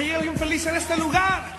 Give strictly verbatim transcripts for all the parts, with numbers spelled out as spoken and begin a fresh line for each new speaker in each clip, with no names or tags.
¿Hay alguien feliz en este lugar?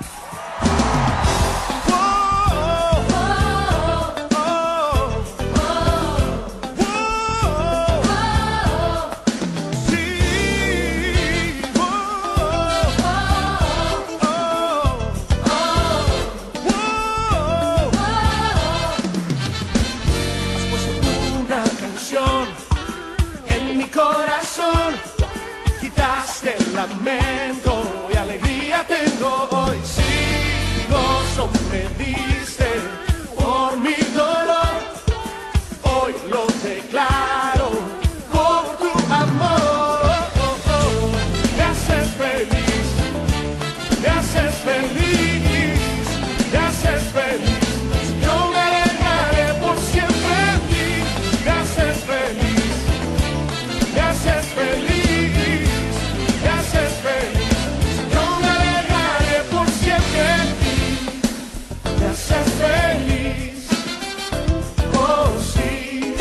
En mi corazón quitaste el lamento y alegría tengo hoy. Sí, gozo me diste por mi dolor. Hoy lo declaro por tu amor. Me haces feliz, me haces feliz, me haces feliz. Yo me alegraré por siempre en ti. Me haces feliz. Me haces feliz, me haces feliz. Yo me alegraré por siempre en ti. Me haces feliz, oh sí.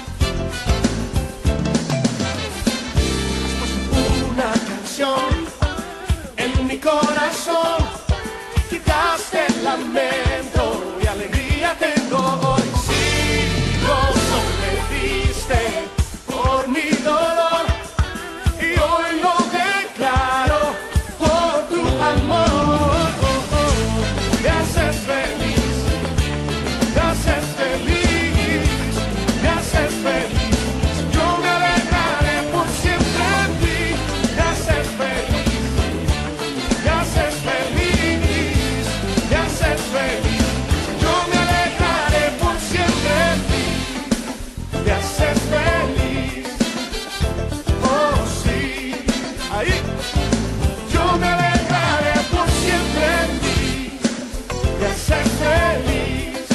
Una canción en mi corazón, quitaste el lamento y alegría tengo hoy. Sí, gozo me diste por mi dolor y hoy lo declaro por tu amor. Me haces feliz, me haces feliz, me haces feliz. Yo me alegraré por siempre en ti. Me haces feliz, me haces feliz, me haces feliz. Yo me alegraré por siempre en ti. Me haces feliz. Ahí, yo me alegraré por siempre en ti, me haces feliz.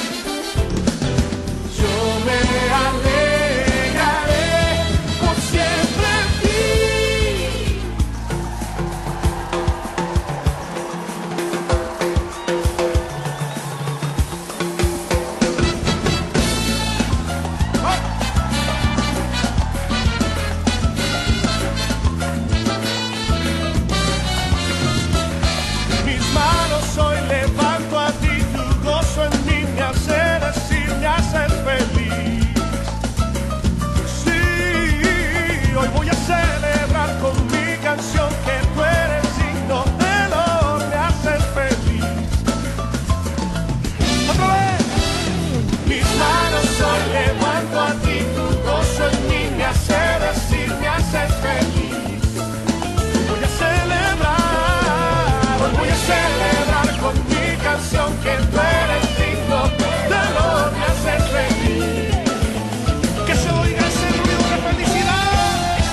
Yo me alegraré por siempre en ti. Hoy levanto a ti, tu gozo en mí me hace decir, me haces feliz. Sí, hoy voy a celebrar con mi canción que tú eres digno de lo, me haces feliz. Otra vez. Mis manos hoy levanto a ti, tu gozo en mí me hace decir, me haces feliz. Voy a celebrar, hoy voy a celebrar con mi canción que tú eres digno de lo, me haces feliz.
Que se oiga ese ruido de felicidad.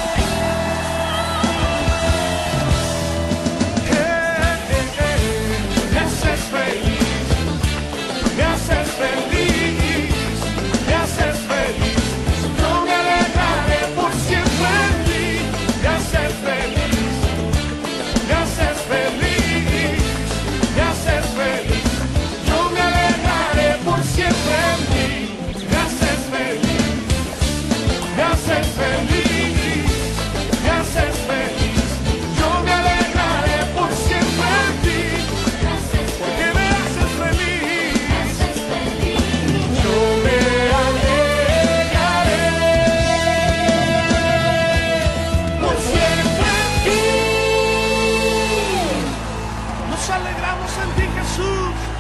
Eh, eh, eh. Me haces feliz, me haces feliz, me haces feliz. Yo me alegraré por siempre en ti. Me haces feliz, me haces feliz, me haces feliz. Yo me alegraré por siempre en ti. Me haces feliz, me haces feliz, me haces feliz. Yo me alegraré por siempre en ti. Porque me haces feliz. Yo me alegraré por siempre en ti.
Nos alegramos en ti, Jesús.